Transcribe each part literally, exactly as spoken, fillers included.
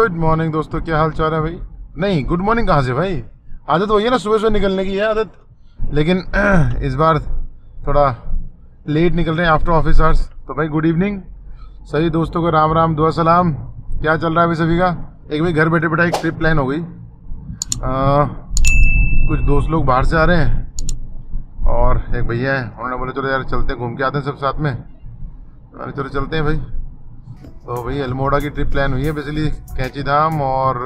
Good morning दोस्तों, क्या हाल चाल है भाई। नहीं, गुड मॉर्निंग कहाँ से भाई, आदत वही है ना सुबह सुबह निकलने की है आदत, लेकिन इस बार थोड़ा लेट निकल रहे हैं आफ्टर ऑफिस आवर्स। तो भाई गुड इवनिंग सभी दोस्तों को, राम राम दुआ सलाम। क्या चल रहा है अभी सभी का। एक भाई घर बैठे बैठा एक ट्रिप प्लान हो गई। आ, कुछ दोस्त लोग बाहर से आ रहे हैं और एक भैया है, उन्होंने बोला चलो यार चलते हैं, घूम के आते हैं सब साथ में। अरे चलो चलते हैं भाई। तो भाई अल्मोड़ा की ट्रिप प्लान हुई है बेसिकली, कैंची धाम और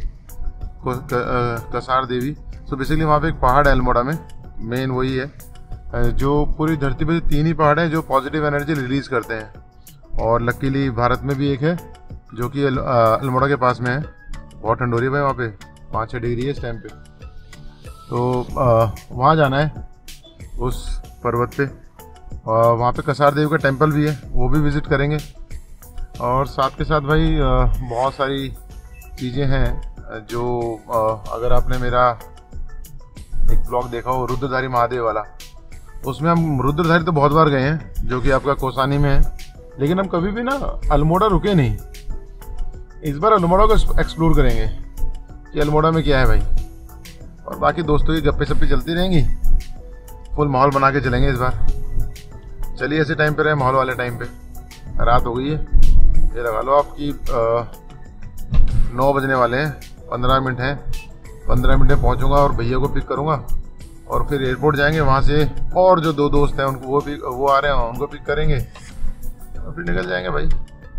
कसार देवी। तो बेसिकली वहाँ पे एक पहाड़ है अल्मोड़ा में, मेन वही है जो पूरी धरती पे तीन ही पहाड़ हैं जो पॉजिटिव एनर्जी रिलीज़ करते हैं। और लकीली भारत में भी एक है जो कि अल्मोड़ा के पास में है। बहुत ठंड हो रही है भाई वहाँ पे, पाँच छः डिग्री है इस टाइम पे। तो वहाँ जाना है उस पर्वत पे, और वहाँ पे कसार देवी का टेंपल भी है, वो भी विज़िट करेंगे। और साथ के साथ भाई बहुत सारी चीज़ें हैं जो अगर आपने मेरा एक ब्लॉग देखा हो रुद्रधारी महादेव वाला, उसमें हम रुद्रधारी तो बहुत बार गए हैं जो कि आपका कोसानी में है, लेकिन हम कभी भी ना अल्मोड़ा रुके नहीं। इस बार अल्मोड़ा को एक्सप्लोर करेंगे कि अल्मोड़ा में क्या है भाई, और बाकी दोस्तों की गप्पे सप्पे चलती रहेंगी। फुल माहौल बना के चलेंगे इस बार। चलिए ऐसे टाइम पे रहे, माहौल वाले टाइम पे। रात हो गई है, ये लगा लो आपकी नौ बजने वाले हैं, पंद्रह मिनट हैं। पंद्रह मिनट में पहुंचूंगा और भैया को पिक करूंगा और फिर एयरपोर्ट जाएंगे। वहां से और जो दो दोस्त हैं उनको वो भी वो आ रहे हैं, उनको पिक करेंगे और फिर निकल जाएंगे भाई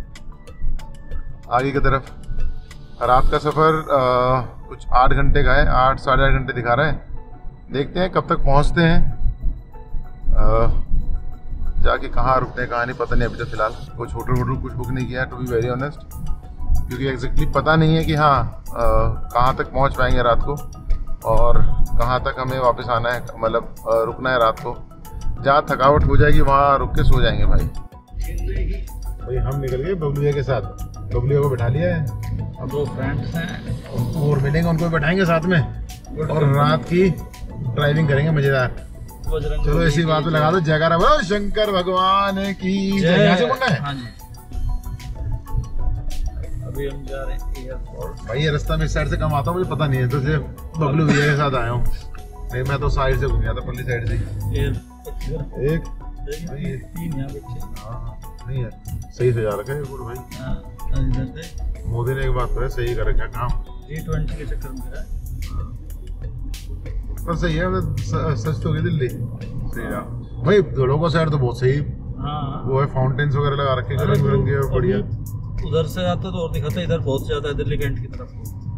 आगे की तरफ। रात का सफ़र कुछ आठ घंटे का है, आठ साढ़े आठ घंटे दिखा रहा है। देखते हैं कब तक पहुंचते हैं, आ, जाके कहाँ रुकते हैं कहाँ नहीं पता नहीं। अभी तो फिलहाल कुछ होटल वोटल कुछ बुक नहीं किया टू बी वेरी ऑनेस्ट, क्योंकि एग्जैक्टली पता नहीं है कि हाँ कहाँ तक पहुँच पाएंगे रात को और कहाँ तक हमें वापस आना है, मतलब रुकना है रात को। जहाँ थकावट हो जाएगी वहाँ रुक के सो जाएंगे भाई। भाई हम निकल गए बबलू के साथ, बबलू को बैठा लिया है, अब दो फ्रेंड्स हैं और मिलेंगे, उनको बैठाएंगे साथ में और रात की ड्राइविंग करेंगे मजेदार। चलो ऐसी बात में लगा दो जयकारा बोलो शंकर भगवान की जय। यहाँ से मुड़ना है। हाँ जी। अभी हम जा रहे हैं एयरपोर्ट। भाई ये रास्ता में इस साइड से कम आता हूँ, मुझे पता नहीं है, तो सिर्फ बबलू भैया के साथ आया हूँ। नहीं मैं तो साइड से घूम गया था, पल्ली साइड से। एक तीन यहाँ पे नहीं है, सही से जा रखा है एयरपोर्ट भाई। मोदी ने एक बात तो है, सही कर रखा काम, जी ट्वेंटी के चक्कर में पर सही है। सच तो होगी दिल्ली सही है भाई। धड़ों साइड तो बहुत सही। हाँ। वो है फाउंटेन्स वगैरह लगा रखे हैं रंग बिरंगे और बढ़िया। उधर से आता तो और दिखाता है, इधर बहुत ज्यादा है दिल्ली कैंट की तरफ।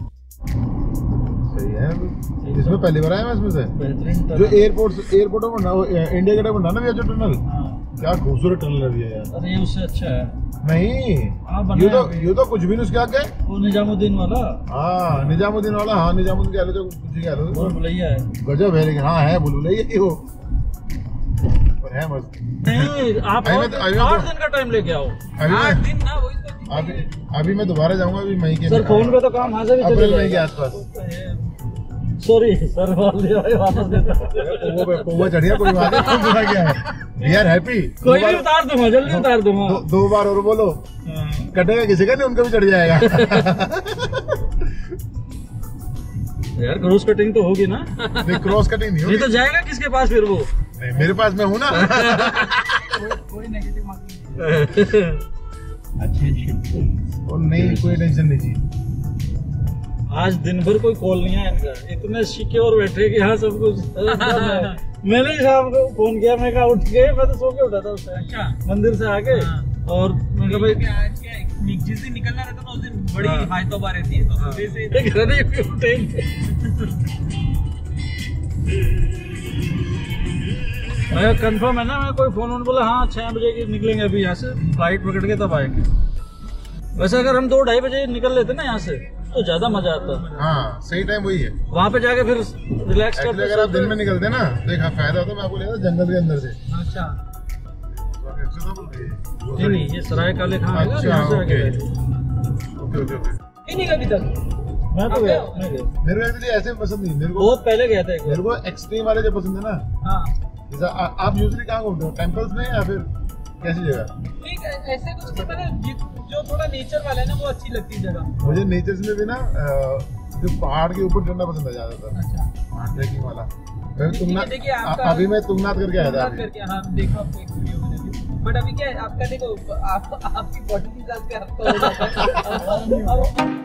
सही है, इसमें पहली बार आया मैं इसमें से। बेहतरीन जो एयरपोर्ट एयरपोर्ट में बना इंडिया गेट बना ना जो टनल, क्या खूबसूरत टनल है यार। अरे ये उससे अच्छा है। नहीं ये तो ये तो कुछ भी नहीं, उसके आगे वो निजामुद्दीन वाला। हाँ निजामुद्दीन वाला, हाँ निजामुद्दीन कह लो जो कुछ कह लो, बुलबुलैया है गजब है। लेकिन हाँ है बुलबुलैया ही वो, पर है मस्त। नहीं आप आठ दिन का टाइम लेके आओ। आठ दिन ना वही तो। अभी अभी मैं दोबारा जाऊंगा अभी मई के सर, फोन पे तो काम हाजिर है अप्रैल मई के आसपास। सॉरी सर वापस देता वो चढ़िया कोई बात नहीं, क्या है वी आर हैप्पी। कोई भी उतार दूंगा, जल्दी उतार दूंगा। दो, दो बार और बोलो कटेगा किसी का नहीं, उनका भी चढ़ जाएगा। यार क्रॉस कटिंग तो होगी ना। नहीं क्रॉस कटिंग नहीं होगी, तो जाएगा किसके पास फिर वो। नहीं मेरे पास मैं हूँ ना। कोई नेगेटिव मार्किंग और नहीं, कोई टेंशन नहीं जी। आज दिन भर कोई कॉल नहीं आया इनका, इतने सिक्योर बैठे कि हाँ सब कुछ। मैंने शाम को फोन किया, मैं कहा उठ गए, मैं तो सो के उठा था उससे। अच्छा मंदिर से आके। हाँ। और मैं कहा भाई जिस दिन निकलना रहता था उस दिन बड़ी हाई तो बार रहती है, तो सुबह से उठेंगे। मैं कंफर्म है ना, मैं कोई फोन वोन बोला हाँ छह बजे की निकलेंगे अभी यहाँ से, फ्लाइट पकड़ के तब आएंगे। वैसे अगर हम दो ढाई बजे निकल लेते ना यहाँ से तो ज्यादा मजा आता। हाँ सही टाइम वही है, वहाँ पे जाके फिर रिलैक्स करते। अगर आप दिन में निकलते ना तो एक फायदा होता, मैं आपको ले जाता जंगल के अंदर से। अच्छा नहीं नहीं ये सराय काले खां है। अच्छा ओके ओके ओके। नहीं अभी तक मैं तो गया, मैं गया। मेरे को एक्चुअली ऐसे पसंद नहीं, मेरे को बहुत पहले गया था। मेरे को एक्सट्रीम वाले जो पसंद है ना। हाँ जैसा आप यूजुअली कहाँ घूमते हो, टेम्पल्स में या फिर कैसी जगह? नहीं ऐसे कुछ पता नहीं, जो थोड़ा नेचर वाला है ना वो अच्छी लगती है जगह। मुझे नेचर में भी ना जो पहाड़ के ऊपर चढ़ना पसंद है ज्यादातर। अच्छा हाँ ट्रैकिंग वाला। तुंगनाथ देखिए अभी मैं तुंगनाथ करके आया था करके। हाँ देखो आपको एक वीडियो में भी। बट अभी क्या है आपका देखो आप आपकी बॉडी के हिसाब से आपका हो जाता है।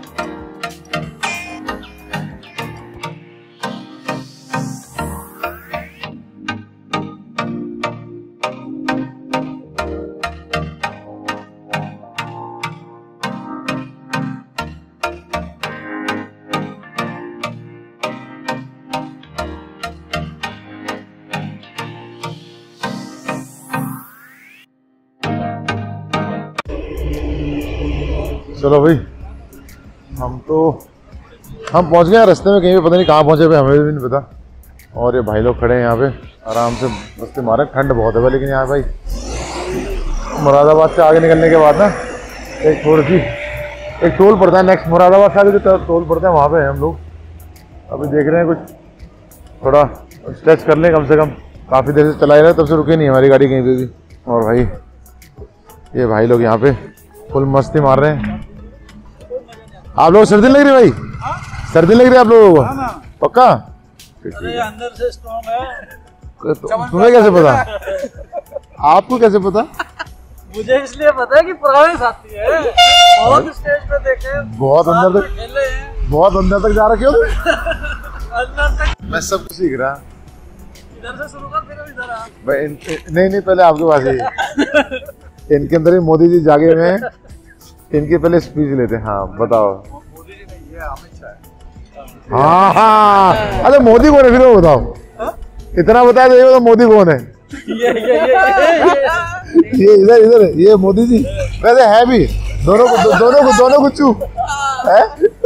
चलो भाई हम तो हम पहुंच गए रास्ते में कहीं पे, पता नहीं कहाँ पहुंचे भाई, हमें भी नहीं पता। और ये भाई लोग खड़े हैं यहाँ पे आराम से मस्ती मारे। ठंड बहुत है भाई, लेकिन यहाँ भाई मुरादाबाद से आगे निकलने के बाद ना एक थोड़ी सी एक टोल पड़ता है। नेक्स्ट मुरादाबाद से आगे जो टोल पड़ता है वहाँ पे हम लोग अभी देख रहे हैं। कुछ थोड़ा स्ट्रेच कर लें कम से कम, काफ़ी देर से चला रहे तब से रुके नहीं हमारी गाड़ी कहीं पे भी। और भाई ये भाई लोग यहाँ पे फुल मस्ती मार रहे हैं। आप लोग सर्दी लग रही है भाई? सर्दी लग रही है आप लोगों को? पक्का? अंदर से स्ट्रॉन्ग है। तुम्हें कैसे पता? आपको कैसे पता? मुझे इसलिए पता है कि पुराने साथी है, बहुत स्टेज पे देखे, बहुत अंदर तक बहुत अंदर तक जा रखे हो। अंदर तक मैं सब कुछ सीख रहा। इधर से शुरू कर फिर इधर आ। भाई नहीं नहीं पहले आपके पास ही इनके अंदर ही मोदी जी जागे हुए हैं, इनके पहले स्पीच लेते हैं। हाँ बताओ। मोदी जी नहीं है, अमित शाह। हाँ हाँ अरे मोदी कौन है फिर वो बताओ। हा? इतना बताया तो ये तो मोदी कौन है? ये ये ये ये इधर इधर ये मोदी जी वैसे है भी। दोनों को दो, दोनों को दोनों गुच्चू है,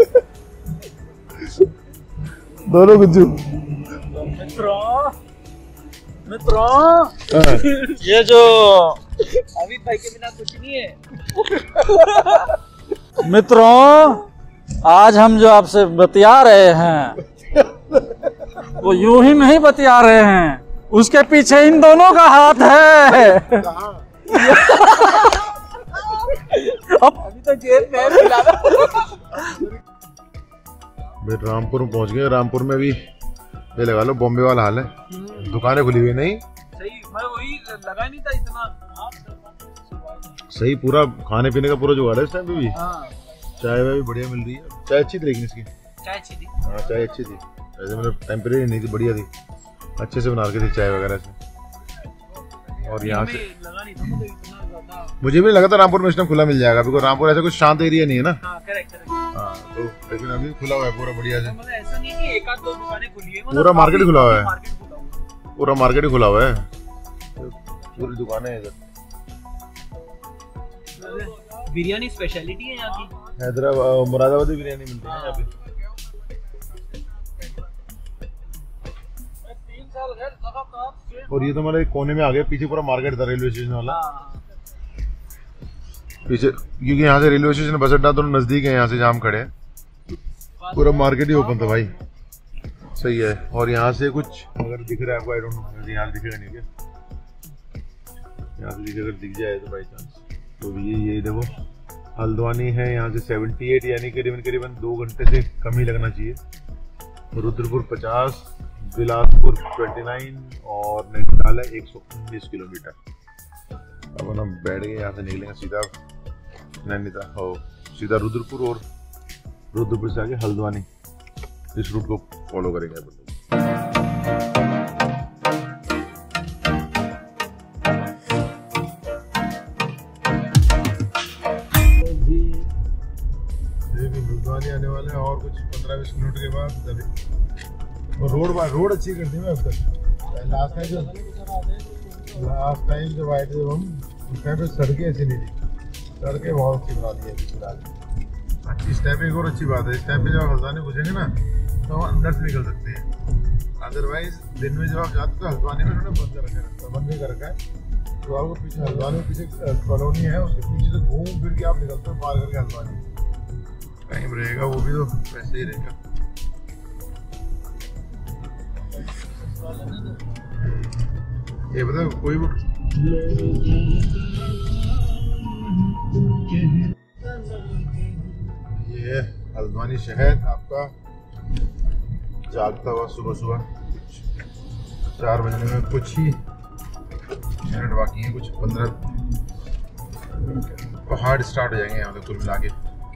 दोनों गुच्चू। मित्रों मित्रों ये जो अभी भाई के बिना कुछ नहीं है। मित्रों आज हम जो आपसे बतिया रहे हैं वो यूं ही नहीं बतिया रहे हैं, उसके पीछे इन दोनों का हाथ है। अभी तो जेल में है। रामपुर पहुंच गए। रामपुर में भी ये लगा लो बॉम्बे वाला हाल है, दुकानें खुली हुई नहीं। सही मैं वही लगा नहीं था इतना सही। पूरा खाने पीने का पूरा जुगाड़ है इस टाइम पे भी। हाँ। चाय भी बढ़िया मिल रही है। चाय अच्छी थी लेकिन इसकी चाय अच्छी थी। हाँ चाय अच्छी थी, ऐसे मतलब टेम्परेरी नहीं थी, बढ़िया थी, अच्छे से बना के थी चाय वगैरह से। और यहाँ से लगा नहीं था मुझे इतना ज्यादा। मुझे भी लगा था रामपुर में इस टाइम खुला मिल जाएगा, बिकॉज रामपुर ऐसा कुछ शांत एरिया नहीं है ना। हाँ, करेक्ट करेक्ट। हाँ तो लेकिन अभी खुला हुआ है पूरा बढ़िया से। मतलब ऐसा नहीं कि एक आध दो दुकानें खुली है, पूरा मार्केट खुला हुआ है। मार्केट खुला हुआ है, पूरा मार्केट ही खुला हुआ है, पूरी दुकानें इधर। बिरयानी स्पेशलिटी है यहाँ की। हैदराबाद मुरादाबादी बिरयानी मिलती है यहाँ पे। तीन साल गए लगातार। और ये तो हमारे कोने में आ गया, पीछे पूरा मार्केट था रेलवे स्टेशन वाला पीछे, क्योंकि यहाँ से रेलवे स्टेशन बस अड्डा दोनों नजदीक है, यहाँ से जहाँ हम खड़े हैं पूरा मार्केट ही ओपन था भाई। सही है। और यहाँ से कुछ अगर दिख रहा है आपको, आई डोंट नो यहाँ दिखेगा नहीं क्या, यहाँ से दिखे, अगर दिख जाए तो बाई चांस तो ये ये देखो हल्द्वानी है यहाँ से अठहत्तर, यानी करीबन करीबन दो घंटे से कम ही लगना चाहिए। रुद्रपुर पचास, बिलासपुर उनतीस और नैनीताल है एक सौ उन्नीस किलोमीटर। अब हम बैठ गए, यहाँ से निकलेंगे सीधा नैनीताल हो, सीधा रुद्रपुर और रुद्रपुर से आगे हल्द्वानी, इस रूट को फॉलो करेंगे। हल्द्वानी आने वाले हैं और कुछ पंद्रह बीस मिनट के बाद तभी। और रोड रोड अच्छी कर दी मैं अब तक। लास्ट टाइम जो लास्ट टाइम जब आए थे हम उस टाइम पे सड़कें ऐसी नहीं थी, सड़कें बहुत अच्छी बना दी है फिलहाल। इस टाइम एक और अच्छी बात है, इस टाइम पे जब हल्द्वानी घुसेंगे ना तो हम अंदर से निकल सकते हैं। अदरवाइज दिन में जब आप जाते तो हल्द्वानी में उन्होंने बंद कर रखा है, बंद नहीं कर रखा है। तो आपको पीछे हल्द्वानी में पीछे कॉलोनी है, उसके पीछे से घूम फिर के आप निकलते हो पार करके हल्द्वानी। टाइम रहेगा वो भी तो वैसे ही रहेगा। ये बताओ कोई ये हल्द्वानी शहर आपका जागता हुआ सुबह सुबह चार बजने में कुछ ही मिनट बाकी है, कुछ पंद्रह पहाड़ स्टार्ट हो जाएंगे यहाँ पे कुल मिला के।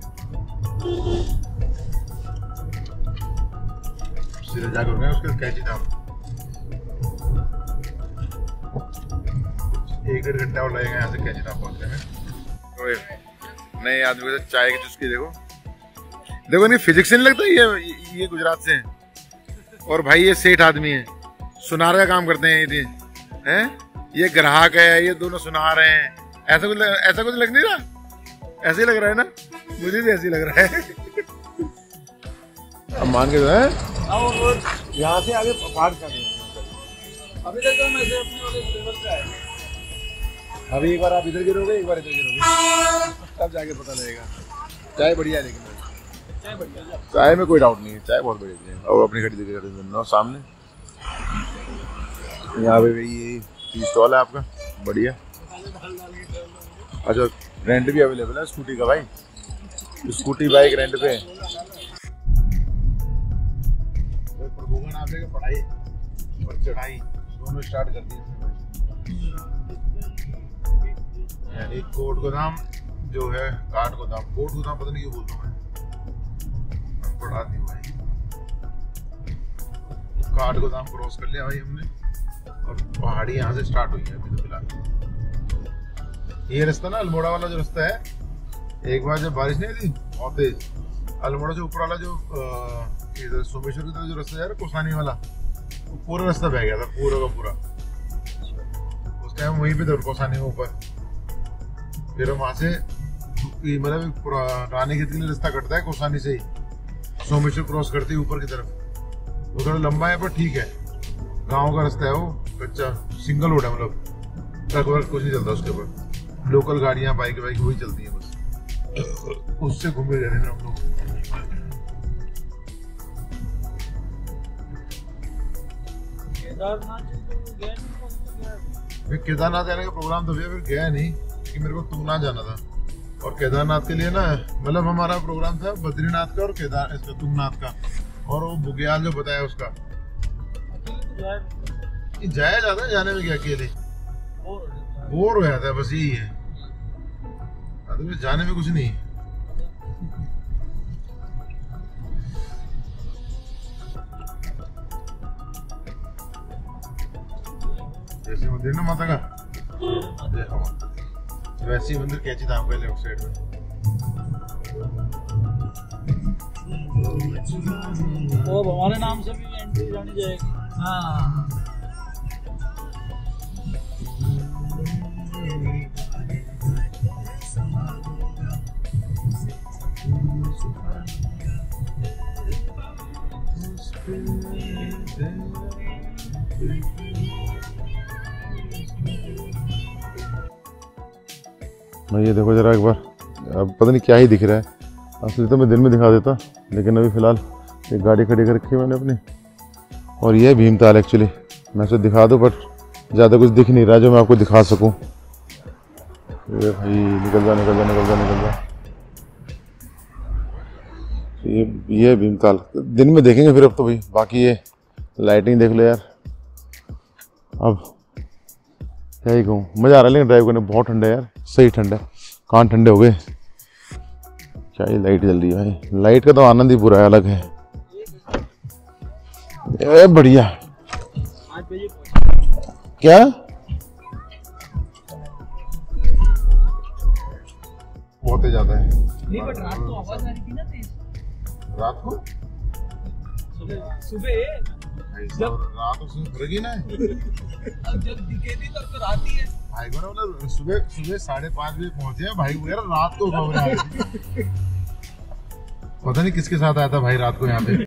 सीधे जाकर रुके उसके कैची था एक डेढ़ घंटा और लगेगा यहाँ से कैची था पहुँचने में। तो नए आदमी को चाय की चुस्की देखो देखो, नहीं फिजिक्स नहीं लगता ये ये गुजरात से है और भाई ये सेठ आदमी है, सुनार का काम करते हैं ये हैं, ये ग्राहक है, ये दोनों सुनार हैं। ऐसा कुछ ऐसा कुछ लग नहीं रहा? ऐसे ही लग रहा है ना, मुझे भी ऐसे ही लग रहा है। अब मान के जो है यहाँ से आगे पहाड़ चढ़ अभी तक तो मैं से अपने वाले लेवल पे आया। अभी एक बार आप इधर गिरोगे, एक बार इधर गिरोगे, तब जाके पता लगेगा। चाय बढ़िया है, लेकिन चाय बढ़िया, चाय में कोई डाउट नहीं है, चाय बहुत बढ़िया है। और अपनी खड़ी जगह सामने यहाँ पे ये टी स्टॉल है आपका बढ़िया। अच्छा रेंट भी अवेलेबल है स्कूटी का भाई, स्कूटी बाइक रेंट पे। पढ़ाई और चढ़ाई दोनों स्टार्ट कर दी यानी कोट गोदाम जो है, काठ गोदाम, कोट गोदाम पता नहीं क्यों बोलता हूँ मैं, पढ़ा दी भाई। काठ गोदाम क्रॉस कर लिया भाई हमने और पहाड़ी यहाँ से स्टार्ट हुई है अभी तो फिलहाल। ये रास्ता ना अल्मोड़ा वाला जो रास्ता है, एक बार जब बारिश नहीं थी बहुत तेज, अल्मोड़ा से ऊपर वाला जो इधर सोमेश्वर की तरफ जो रास्ता जा रहा है कोसानी वाला, वो पूरा रास्ता बह गया था पूरा का पूरा। उस टाइम वहीं पे था कोसानी में ऊपर, फिर वहां से मतलब रानी खेत के लिए रास्ता कटता है कोसानी से ही, सोमेश्वर क्रॉस करते ही ऊपर की तरफ। वो थोड़ा लंबा है पर ठीक है, गांव का रास्ता है वो, कच्चा सिंगल रोड है, मतलब ट्रक वर्क कुछ नहीं चलता उसके ऊपर, लोकल गाड़ियां बाइक बाइक वही चलती है बस, उससे घूमे जा रहे हैं हम लोग। केदारनाथ जाने का प्रोग्राम तो भैया फिर गया नहीं कि मेरे को तुंगनाथ जाना था, और केदारनाथ के लिए ना मतलब हमारा प्रोग्राम था बद्रीनाथ का और केदार इसका तुंगनाथ का, और वो बुग्याल जो बताया उसका। जाया जाता है, जाने में क्या अकेले बोर हो जाता है, बस यही है, तो जाने में कुछ नहीं। जैसे मंदिर ना माता का, वैसे ही मंदिर कैची धाम पहले उस साइड में। तो अब हमारे नाम से भी एंट्री जानी जाएगी। हाँ ये देखो जरा एक बार, अब पता नहीं क्या ही दिख रहा है, असली तो मैं दिन में दिखा देता, लेकिन अभी फिलहाल एक गाड़ी खड़ी कर रखी है मैंने अपनी, और ये भीमताल एक्चुअली मैं इसे दिखा दूँ बट ज़्यादा कुछ दिख नहीं रहा जो मैं आपको दिखा सकूँ। ये भाई निकल जा निकल जा निकल जा निकल जा ये ये भीमताल दिन में देखेंगे फिर। अब तो भाई बाकी ये लाइटिंग देख लो यार, अब क्या ही कहूँ, मज़ा आ रहा है लेकिन ड्राइव करने, बहुत ठंडा है यार, सही ठंडा है, कान ठंडे हो गए। क्या ही लाइट जल रही है भाई, लाइट का तो आनंद ही पूरा अलग है। ए बढ़िया क्या बहुत ही ज्यादा है। नहीं बट रात को आवाज आ रही थी ना तेज, रात को सुबह सुबह जब रात को सुबह ना अब जब दिखे थी तब तो रात ही है भाई को ना, मतलब सुबह सुबह साढ़े पाँच बजे पहुंचे हैं भाई, यार रात को खबर आ रही थी। पता नहीं किसके साथ आया था भाई रात को यहाँ पे।